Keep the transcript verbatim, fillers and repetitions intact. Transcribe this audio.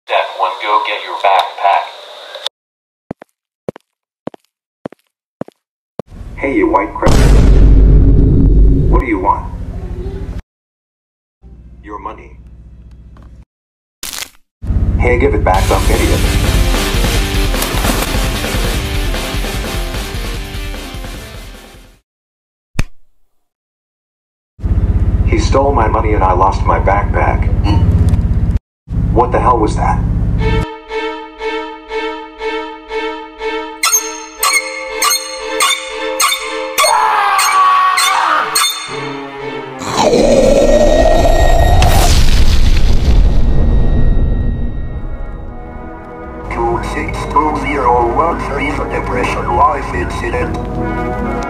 Step one, go get your backpack. Hey, you white crap. What do you want? Your money. Hey, give it back, dumb idiot. He stole my money and I lost my backpack. What the hell was that? two six two zero one three for depression life incident.